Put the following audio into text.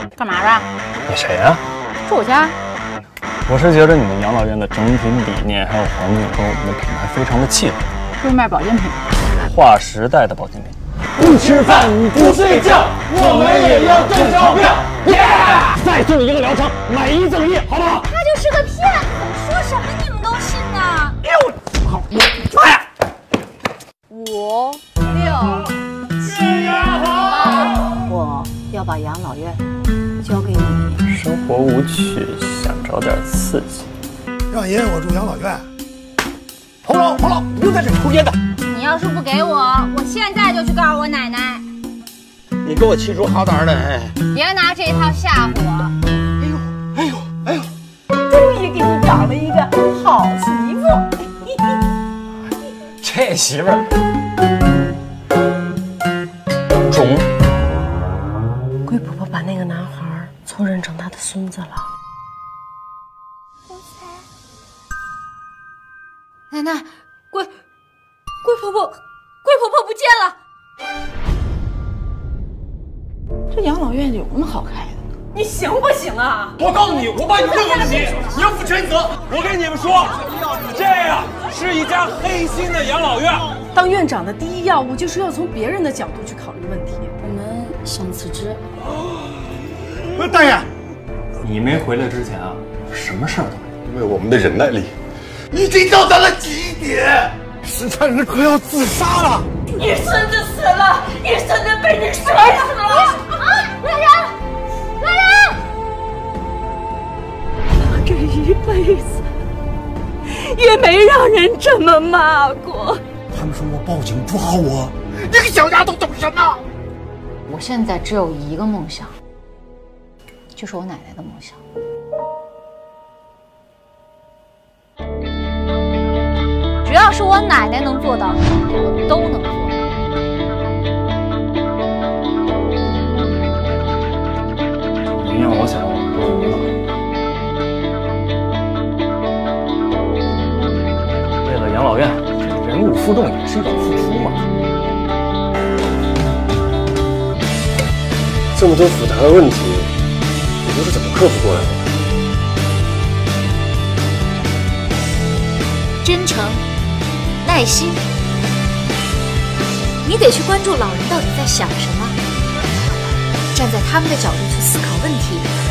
干嘛的？ 你谁呀？ 住我家。 我是觉得你们养老院的整体理念还有环境和我们的品牌非常的契合。 是卖保健品。 划时代的保健品。 不吃饭不睡觉，我们也要挣钞票。耶！再送一个疗程，买一赠一，好不好？ 他就是个骗子，说什么你们都信呢？ 好，妈呀 5、6、 新年好！ 我要把养老院交给你。 生活无趣，想找点刺激。 让爷爷我住养老院。 彭老，不用在这抽烟的。 你要是不给我，我现在就去告诉我奶奶。 你给我气出好歹来！ 别拿这一套吓唬我。 哎呦！ 终于给你找了一个好媳妇。 这媳妇儿肿。 龟婆婆把那个男孩错认成她的孙子了。 奶奶，龟婆婆不见了。 这养老院有什么好开的？你行不行啊？ 我告诉你，我帮你任何问题，你要负全责。我跟你们说，这样是一家黑心的养老院。 当院长的第一要务就是要从别人的角度去考虑问题。 我们想辞职。 大爷， 你没回来之前啊，什么事儿都没有。 因为我们的忍耐力已经到达了极点，石川人快要自杀了。 你孙子死了，你孙子被你摔死了。来人！ 我这一辈子也没让人这么骂过。 他们说要报警抓我，你个小丫头懂什么？ 我现在只有一个梦想，就是我奶奶的梦想。 只要是我奶奶能做到的，我都能做到。 您要我想，我为了养老院，忍辱负重也是一种付出嘛。 这么多复杂的问题，你都是怎么克服过来的？ 真诚、耐心，你得去关注老人到底在想什么，站在他们的角度去思考问题。